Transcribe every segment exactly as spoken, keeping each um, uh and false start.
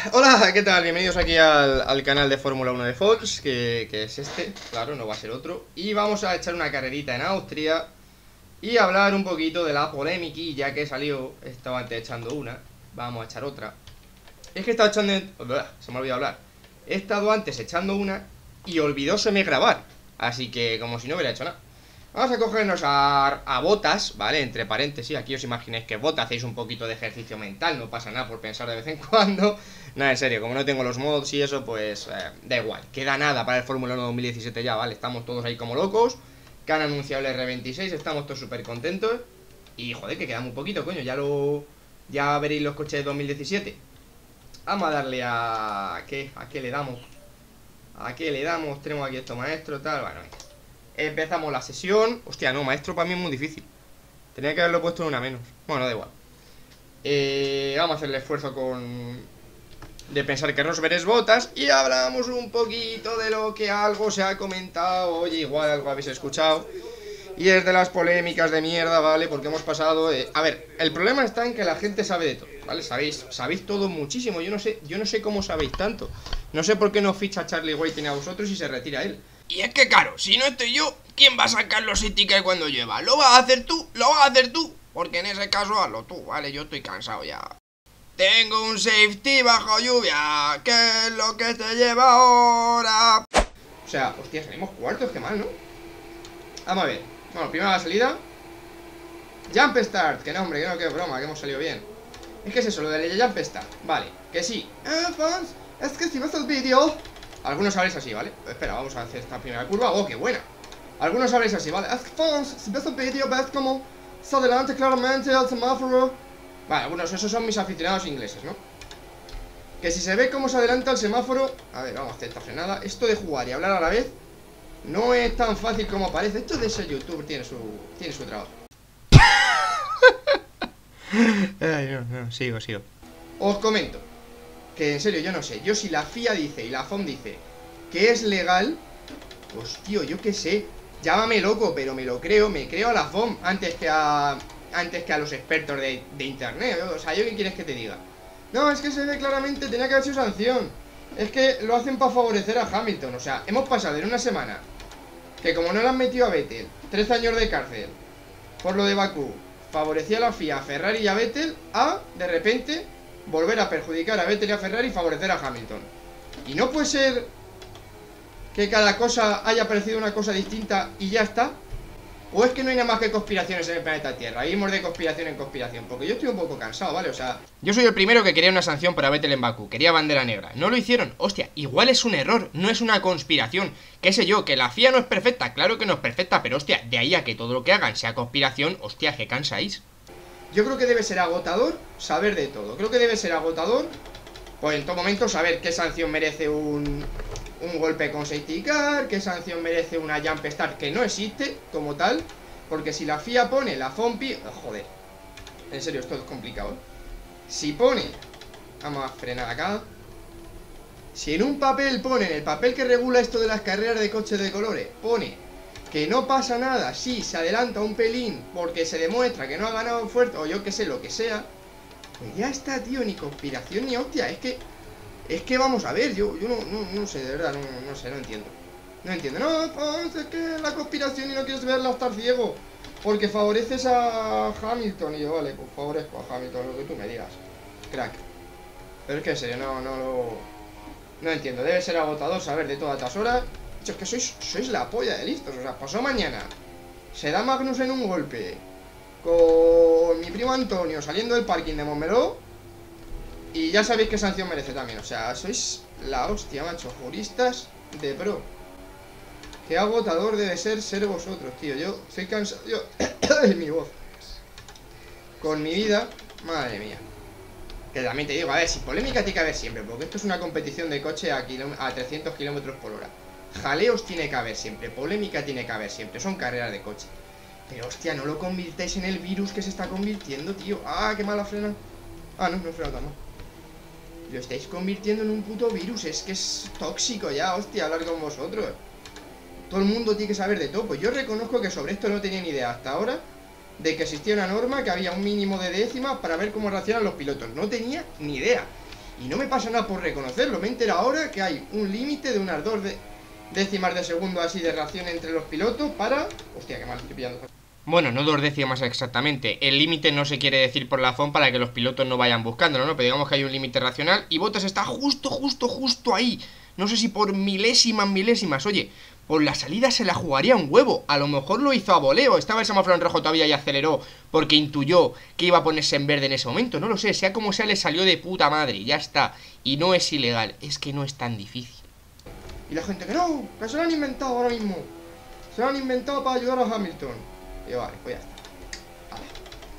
Hola, ¿qué tal? Bienvenidos aquí al, al canal de Fórmula uno de Fox, que, que es este, claro, no va a ser otro. Y vamos a echar una carrerita en Austria y hablar un poquito de la polemiquilla que salió. Estaba antes echando una, vamos a echar otra. Es que he estado echando... Se me ha olvidado hablar. He estado antes echando una y olvidóseme grabar, así que como si no hubiera hecho nada. Vamos a cogernos a, a Bottas, ¿vale? Entre paréntesis, aquí os imagináis que Bottas, hacéis un poquito de ejercicio mental, no pasa nada por pensar de vez en cuando. Nada, en serio, como no tengo los mods y eso, pues eh, da igual. Queda nada para el Fórmula uno dos mil diecisiete ya, ¿vale? Estamos todos ahí como locos, que han anunciado el R veintiséis, estamos todos súper contentos. Y joder, que queda muy poquito, coño, ya lo... Ya veréis los coches de dos mil diecisiete. Vamos a darle a... ¿A qué? ¿A qué le damos? ¿A qué le damos? Tenemos aquí esto, maestro, tal, bueno, venga. Empezamos la sesión. Hostia, no, maestro para mí es muy difícil. Tenía que haberlo puesto en una menos. Bueno, da igual. eh, Vamos a hacer el esfuerzo con... de pensar que Rosberg es Bottas. Y hablamos un poquito de lo que algo se ha comentado. Oye, igual algo habéis escuchado. Y es de las polémicas de mierda, ¿vale? Porque hemos pasado de... A ver, el problema está en que la gente sabe de todo, ¿vale? Sabéis, sabéis todo muchísimo. Yo no sé, yo no sé cómo sabéis tanto. No sé por qué no ficha a Charlie Whiting a vosotros y se retira él. Y es que claro, si no estoy yo, ¿quién va a sacar los tickets cuando llueva? ¿Lo vas a hacer tú? ¿Lo vas a hacer tú? Porque en ese caso hazlo tú, ¿vale? Yo estoy cansado ya. Tengo un safety bajo lluvia, ¿qué es lo que te lleva ahora? O sea, hostia, salimos cuartos, qué mal, ¿no? Vamos a ver. Bueno, primero la salida. Jump Start, que no, hombre, que no, que broma, que hemos salido bien. Es que es eso, lo del Jump Start. Vale, que sí. Eh, fans, es que si ves el vídeo... Algunos sabréis así, ¿vale? Espera, vamos a hacer esta primera curva. ¡Oh, qué buena! Algunos sabréis así, ¿vale? Es que, fans, si ves el vídeo, ves como se adelanta claramente el semáforo. Vale, algunos, esos son mis aficionados ingleses, ¿no? Que si se ve cómo se adelanta el semáforo... A ver, vamos a hacer esta frenada. Esto de jugar y hablar a la vez no es tan fácil como parece. Esto de ser youtuber tiene su, tiene su trabajo. Ay, no, no, sigo, sigo. Os comento que en serio, yo no sé. Yo si la F I A dice y la F O M dice que es legal, pues tío, yo qué sé. Llámame loco, pero me lo creo. Me creo a la F O M antes que a... Antes que a los expertos de, de internet. O sea, ¿yo qué quieres que te diga? No, es que se ve claramente, tenía que haber sido sanción. Es que lo hacen para favorecer a Hamilton. O sea, hemos pasado en una semana que como no le han metido a Vettel trece años de cárcel por lo de Bakú, favorecía a la F I A, a Ferrari y a Vettel, a, de repente, volver a perjudicar a Vettel y a Ferrari y favorecer a Hamilton. Y no puede ser que cada cosa haya parecido una cosa distinta y ya está. ¿O es que no hay nada más que conspiraciones en el planeta Tierra? Iremos de conspiración en conspiración. Porque yo estoy un poco cansado, ¿vale? O sea... Yo soy el primero que quería una sanción para Vettel en Bakú. Quería bandera negra. No lo hicieron. Hostia, igual es un error. No es una conspiración. ¿Qué sé yo? Que la F I A no es perfecta. Claro que no es perfecta. Pero hostia, de ahí a que todo lo que hagan sea conspiración, hostia, que cansáis. Yo creo que debe ser agotador saber de todo. Creo que debe ser agotador, pues en todo momento, saber qué sanción merece un... un golpe con safety car, qué sanción merece una jump start que no existe como tal, porque si la F I A pone la F O M P I, oh, joder, en serio, esto es complicado, ¿eh? Si pone, vamos a frenar acá, si en un papel pone, en el papel que regula esto de las carreras de coches de colores, pone que no pasa nada si se adelanta un pelín porque se demuestra que no ha ganado fuerte, o yo que sé, lo que sea, pues ya está, tío, ni conspiración ni hostia, es que Es que vamos a ver, yo, yo no, no, no sé, de verdad, no, no sé, no entiendo. No entiendo, no, pues es que la conspiración y no quieres verla estar ciego porque favoreces a Hamilton. Y yo, vale, pues favorezco a Hamilton, lo que tú me digas, crack. Pero es que en serio, no, no lo... No entiendo, debe ser agotador saber de todas estas horas. Hecho, es que sois, sois la polla de listos, o sea, pasó mañana, se da Magnus en un golpe con mi primo Antonio saliendo del parking de Montmeló. Y ya sabéis qué sanción merece también. O sea, sois la hostia, macho. Juristas de pro. Qué agotador debe ser ser vosotros, tío. Yo estoy cansado. Yo... es mi voz. Con mi vida. Madre mía. Que también te digo, a ver, si polémica tiene que haber siempre. Porque esto es una competición de coche a, a trescientos kilómetros por hora. Jaleos tiene que haber siempre. Polémica tiene que haber siempre. Son carreras de coche. Pero hostia, no lo convirtáis en el virus que se está convirtiendo, tío. Ah, qué mala frena. Ah, no, no he frenado tan mal. Lo estáis convirtiendo en un puto virus. Es que es tóxico ya, hostia, hablar con vosotros. Todo el mundo tiene que saber de todo. Pues yo reconozco que sobre esto no tenía ni idea hasta ahora, de que existía una norma, que había un mínimo de décimas para ver cómo reaccionan los pilotos. No tenía ni idea. Y no me pasa nada por reconocerlo. Me he enterado ahora que hay un límite de unas dos de décimas de segundo así de reacción entre los pilotos para... Hostia, qué mal estoy pillando. Bueno, no dos décimas exactamente. El límite no se quiere decir por la F O M para que los pilotos no vayan buscándolo, ¿no? Pero digamos que hay un límite racional y Bottas está justo, justo, justo ahí. No sé si por milésimas, milésimas. Oye, por la salida se la jugaría un huevo. A lo mejor lo hizo a voleo. Estaba el semáforo en rojo todavía y aceleró porque intuyó que iba a ponerse en verde en ese momento. No lo sé, sea como sea, le salió de puta madre. Ya está. Y no es ilegal. Es que no es tan difícil. Y la gente que no, que se lo han inventado ahora mismo. Se lo han inventado para ayudar a Hamilton. Y yo, vale, pues ya está. Vale.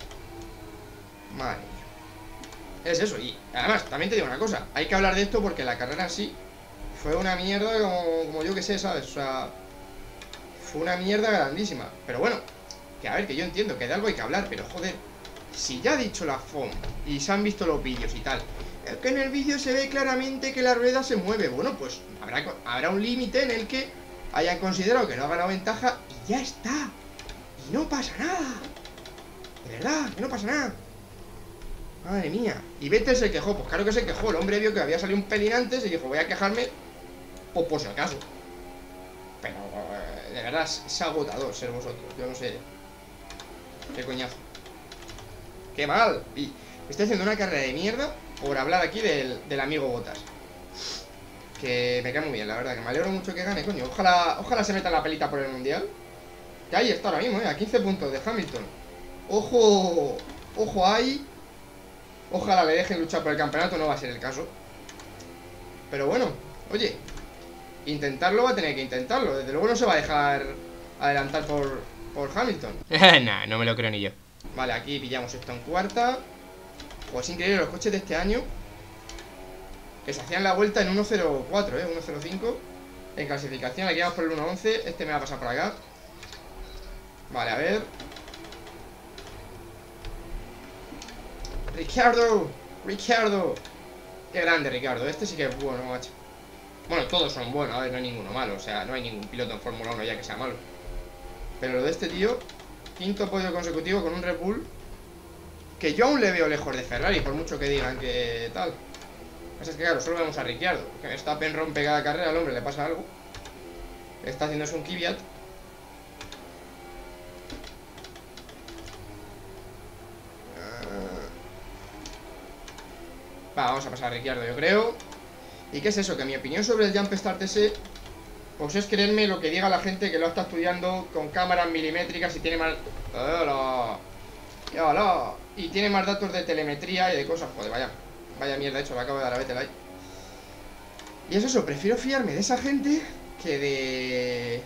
Madre mía. Es eso, y además, también te digo una cosa. Hay que hablar de esto porque la carrera en sí fue una mierda como, como yo que sé, ¿sabes? O sea, fue una mierda grandísima. Pero bueno, que a ver, que yo entiendo que de algo hay que hablar, pero joder, si ya ha dicho la F O M y se han visto los vídeos y tal, es que en el vídeo se ve claramente que la rueda se mueve. Bueno, pues habrá, habrá un límite en el que hayan considerado que no ha ganado ventaja y ya está. Y no pasa nada. De verdad, que no pasa nada. Madre mía. Y Vettel se quejó, pues claro que se quejó. El hombre vio que había salido un pelín antes y dijo, voy a quejarme, pues por si acaso. Pero, de verdad, es agotador ser vosotros. Yo no sé. Qué coñazo. Qué mal. Y estoy haciendo una carrera de mierda por hablar aquí del, del amigo Bottas. Que me cae muy bien, la verdad, que me alegro mucho que gane, coño. Ojalá, ojalá se meta la pelita por el mundial. Que ahí está ahora mismo, eh, a quince puntos de Hamilton. Ojo, ojo ahí. Ojalá le dejen luchar por el campeonato, no va a ser el caso. Pero bueno, oye, intentarlo va a tener que intentarlo. Desde luego no se va a dejar adelantar por, por Hamilton. Nah, no me lo creo ni yo. Vale, aquí pillamos esto en cuarta. Pues increíble los coches de este año, que se hacían la vuelta en uno cero cuatro, eh, uno cero cinco. En clasificación, aquí vamos por el uno once. Este me va a pasar por acá. Vale, a ver. Ricciardo, Ricciardo. Qué grande Ricardo, este sí que es bueno, macho. Bueno, todos son buenos, a ver, no hay ninguno malo. O sea, no hay ningún piloto en Fórmula uno ya que sea malo. Pero lo de este tío, quinto podio consecutivo con un Red Bull, que yo aún le veo lejos de Ferrari, por mucho que digan que tal. Lo que pasa es que claro, solo vemos a Ricciardo, que Verstappen rompe cada carrera, al hombre le pasa algo. Está haciéndose un Kvyat. Va, vamos a pasar a Ricciardo, yo creo. ¿Y qué es eso? Que mi opinión sobre el Jump Start ese, pues es creerme lo que diga la gente que lo está estudiando con cámaras milimétricas y tiene más... ¡Hola! ¡Hola! Y tiene más datos de telemetría y de cosas. Joder, vaya, vaya mierda hecho, le acabo de dar a Vettel ahí. Y es eso, prefiero fiarme de esa gente que de...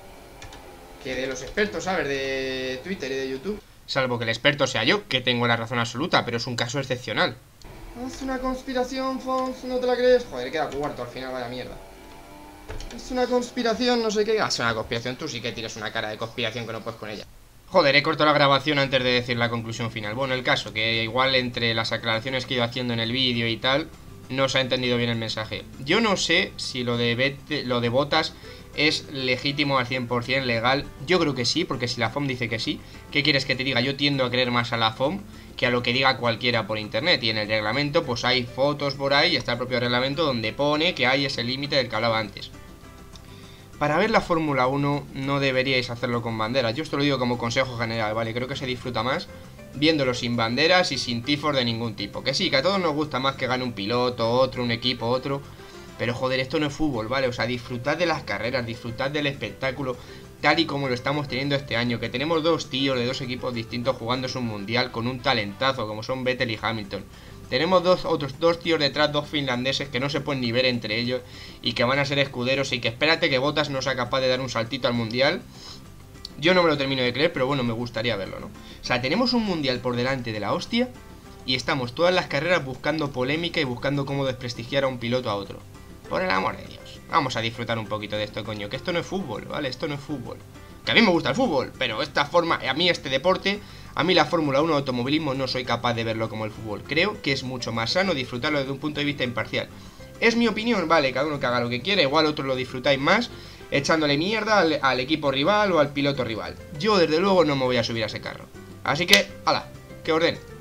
que de los expertos, ¿sabes? De Twitter y de YouTube. Salvo que el experto sea yo, que tengo la razón absoluta, pero es un caso excepcional. Es una conspiración, Fons, ¿no te la crees? Joder, queda cuarto al final, vaya mierda. Es una conspiración, no sé qué. Ah, es una conspiración, tú sí que tienes una cara de conspiración que no puedes con ella. Joder, he cortado la grabación antes de decir la conclusión final. Bueno, el caso, que igual entre las aclaraciones que he ido haciendo en el vídeo y tal, no se ha entendido bien el mensaje. Yo no sé si lo de, Bet lo de Bottas es legítimo al cien por cien, legal. Yo creo que sí, porque si la F O M dice que sí, ¿qué quieres que te diga? Yo tiendo a creer más a la F O M que a lo que diga cualquiera por internet. Y en el reglamento pues hay fotos por ahí, y está el propio reglamento donde pone que hay ese límite del que hablaba antes. Para ver la Fórmula uno no deberíais hacerlo con banderas. Yo esto lo digo como consejo general, ¿vale? Creo que se disfruta más viéndolo sin banderas y sin tifos de ningún tipo. Que sí, que a todos nos gusta más que gane un piloto, otro, un equipo, otro. Pero joder, esto no es fútbol, ¿vale? O sea, disfrutad de las carreras, disfrutad del espectáculo tal y como lo estamos teniendo este año. Que tenemos dos tíos de dos equipos distintos jugándose un mundial con un talentazo como son Vettel y Hamilton. Tenemos dos otros dos tíos detrás, dos finlandeses que no se pueden ni ver entre ellos y que van a ser escuderos y que espérate que Bottas no sea capaz de dar un saltito al mundial. Yo no me lo termino de creer, pero bueno, me gustaría verlo, ¿no? O sea, tenemos un mundial por delante de la hostia y estamos todas las carreras buscando polémica y buscando cómo desprestigiar a un piloto a otro. Por el amor de Dios, vamos a disfrutar un poquito de esto, coño, que esto no es fútbol, ¿vale? Esto no es fútbol. Que a mí me gusta el fútbol, pero esta forma, a mí este deporte, a mí la Fórmula uno de automovilismo no soy capaz de verlo como el fútbol. Creo que es mucho más sano disfrutarlo desde un punto de vista imparcial. Es mi opinión, vale, cada uno que haga lo que quiera, igual otros lo disfrutáis más echándole mierda al, al equipo rival o al piloto rival. Yo desde luego no me voy a subir a ese carro. Así que, ala, que ordene.